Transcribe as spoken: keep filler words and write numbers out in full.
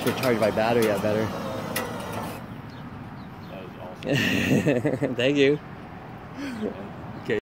to charge my battery up better. That was awesome. Thank you.